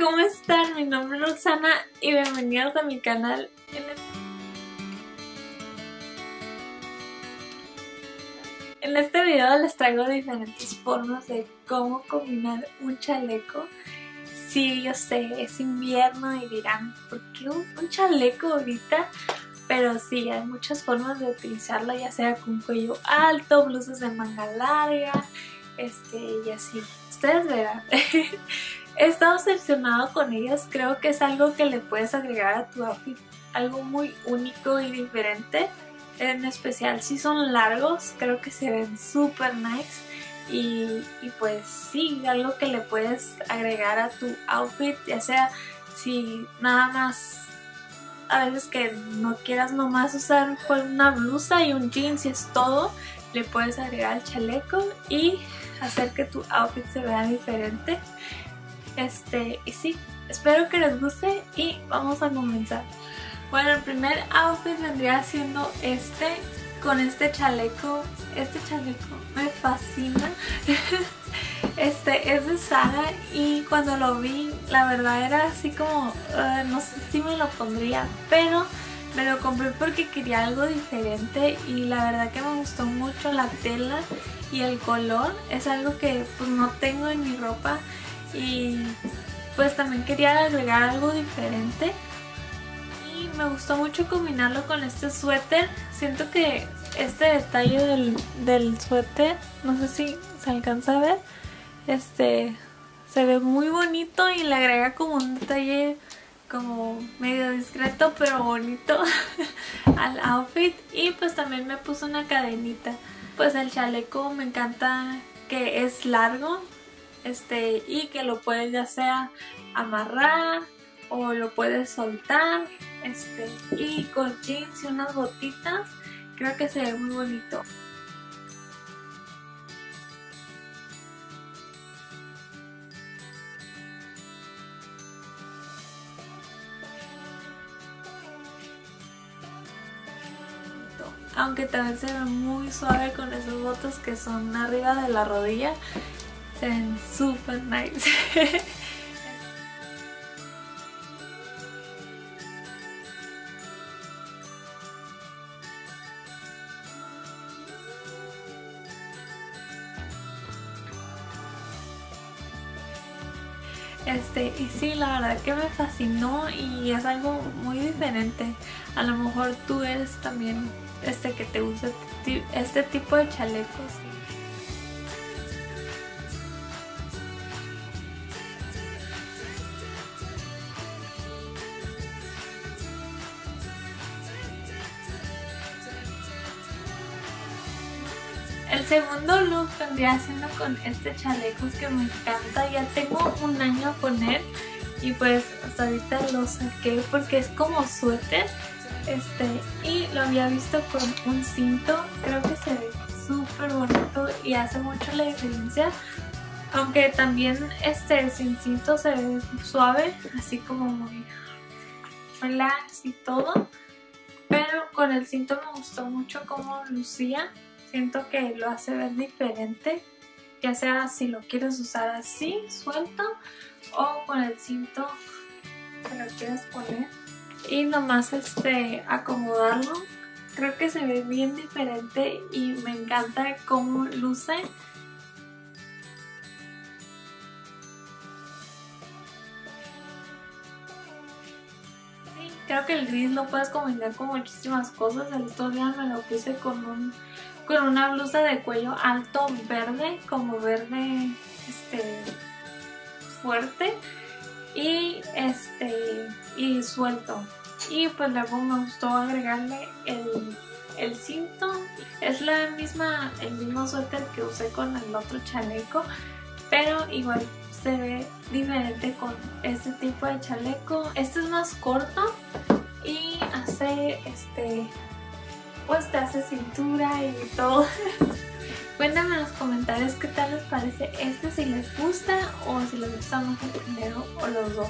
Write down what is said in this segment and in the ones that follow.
¿cómo están? Mi nombre es Roxana y bienvenidos a mi canal. En este video les traigo diferentes formas de cómo combinar un chaleco. Sí, yo sé, es invierno y dirán, ¿por qué un chaleco ahorita? Pero sí, hay muchas formas de utilizarlo, ya sea con cuello alto, blusas de manga larga, y así. Ustedes verán. He estado obsesionado con ellas, creo que es algo que le puedes agregar a tu outfit, algo muy único y diferente. En especial si son largos, creo que se ven súper nice. Y pues sí, algo que le puedes agregar a tu outfit, ya sea si nada más a veces que no quieras nomás usar una blusa y un jeans y es todo, le puedes agregar el chaleco y hacer que tu outfit se vea diferente. Y sí, espero que les guste y vamos a comenzar. Bueno, el primer outfit vendría siendo con este chaleco. Este chaleco me fascina. Es de Zara y cuando lo vi, la verdad era así como, no sé si me lo pondría, pero me lo compré porque quería algo diferente y la verdad que me gustó mucho la tela y el color. Es algo que pues no tengo en mi ropa y pues también quería agregar algo diferente. Y me gustó mucho combinarlo con este suéter. Siento que este detalle del suéter, no sé si se alcanza a ver, se ve muy bonito y le agrega como un detalle como medio discreto pero bonito al outfit. Y pues también me puse una cadenita. Pues el chaleco me encanta que es largo, y que lo puedes ya sea amarrar o lo puedes soltar, y con jeans y unas botitas creo que se ve muy bonito. Aunque también se ve muy suave con esos botos que son arriba de la rodilla, se ven super nice. Y sí, la verdad que me fascinó y es algo muy diferente. A lo mejor tú eres también que te gusta este tipo de chalecos. El segundo look vendría siendo con este chaleco que me encanta. Ya tengo un año con él y pues hasta ahorita lo saqué porque es como suéter. Y lo había visto con un cinto. Creo que se ve súper bonito y hace mucho la diferencia. Aunque también sin cinto se ve suave, así como muy relax y todo. Pero con el cinto me gustó mucho cómo lucía. Siento que lo hace ver diferente, ya sea si lo quieres usar así, suelto, o con el cinto que lo quieres poner y nomás acomodarlo. Creo que se ve bien diferente y me encanta cómo luce. Sí, creo que el gris lo puedes combinar con muchísimas cosas. El otro día me lo puse con una blusa de cuello alto verde, como verde fuerte y y suelto. Y pues luego me gustó agregarle el cinto. Es el mismo suéter que usé con el otro chaleco, pero igual se ve diferente con este tipo de chaleco. Este es más corto y hace pues te hace cintura y todo. Cuéntame en los comentarios qué tal les parece si les gusta o si les gusta más el primero o los dos.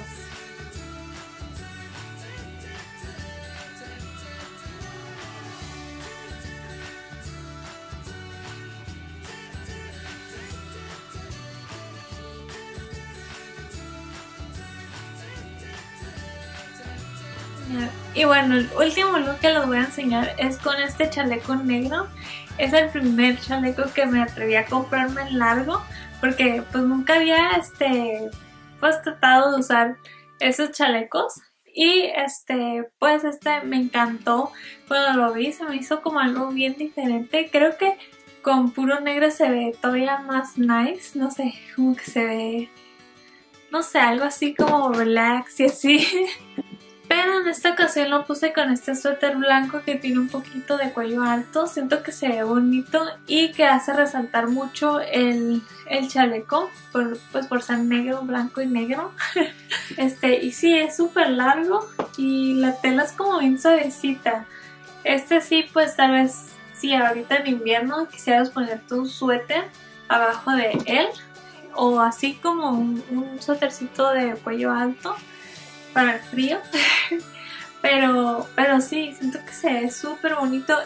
enseñar. Y bueno, el último look que les voy a enseñar es con este chaleco negro. Es el primer chaleco que me atreví a comprarme en largo, porque pues nunca había pues tratado de usar esos chalecos. Y pues me encantó cuando lo vi, se me hizo como algo bien diferente. Creo que con puro negro se ve todavía más nice, no sé, como que se ve, no sé, algo así como relax y así. Pero en esta ocasión lo puse con este suéter blanco que tiene un poquito de cuello alto. Siento que se ve bonito y que hace resaltar mucho el chaleco, pues por ser negro, blanco y negro. Y sí, es súper largo y la tela es como bien suavecita. Sí, pues tal vez, si ahorita en invierno quisieras poner tu suéter abajo de él, o así como un suétercito de cuello alto para el frío. pero sí, siento que se ve súper bonito.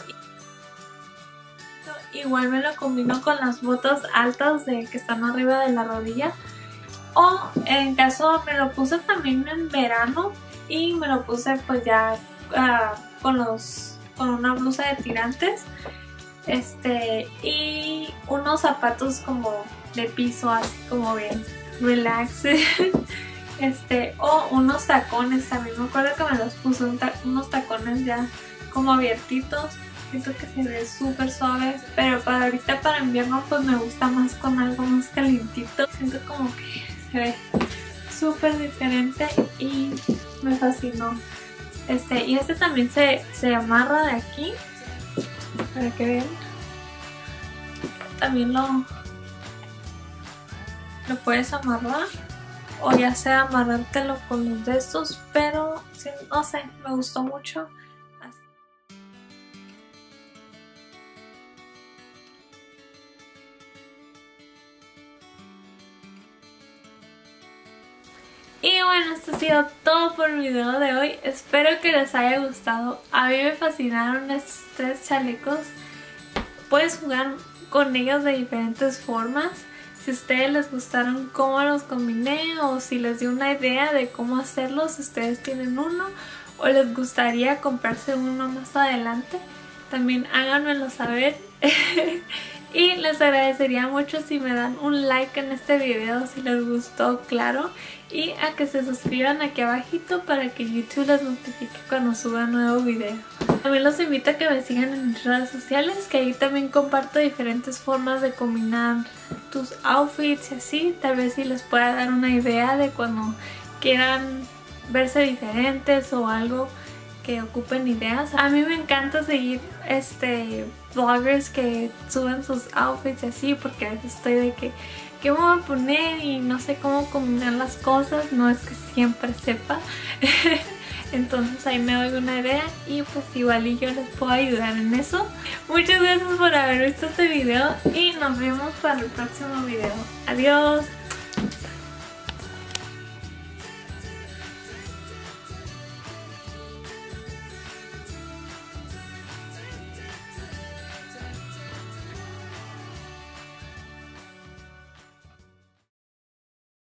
Igual me lo combino con las botas altas que están arriba de la rodilla. O en caso me lo puse también en verano y me lo puse pues ya con una blusa de tirantes. Y unos zapatos como de piso, así como bien relax. O unos tacones, también me acuerdo que me los puse unos tacones ya como abiertitos. Siento que se ve súper suave, pero para ahorita, para invierno, pues me gusta más con algo más calientito. Siento como que se ve súper diferente y me fascinó. Y también se amarra de aquí, para que vean. También lo puedes amarrar, o ya sea amarrártelo con los de estos, pero sí, no sé, me gustó mucho. Y bueno, esto ha sido todo por el video de hoy. Espero que les haya gustado. A mí me fascinaron estos 3 chalecos. Puedes jugar con ellos de diferentes formas. Si a ustedes les gustaron cómo los combiné, o si les di una idea de cómo hacerlos, si ustedes tienen uno o les gustaría comprarse uno más adelante, también háganmelo saber. Y les agradecería mucho si me dan un like en este video si les gustó, claro, y a que se suscriban aquí abajito para que YouTube les notifique cuando suba nuevo video. También los invito a que me sigan en mis redes sociales, que ahí también comparto diferentes formas de combinar tus outfits y así. Tal vez si les pueda dar una idea de cuando quieran verse diferentes o algo que ocupen ideas. A mí me encanta seguir vloggers que suben sus outfits y así, porque a veces estoy de que ¿qué me voy a poner? Y no sé cómo combinar las cosas, no es que siempre sepa. Entonces ahí me doy una idea y pues igual y yo les puedo ayudar en eso. Muchas gracias por haber visto este video y nos vemos para el próximo video. Adiós.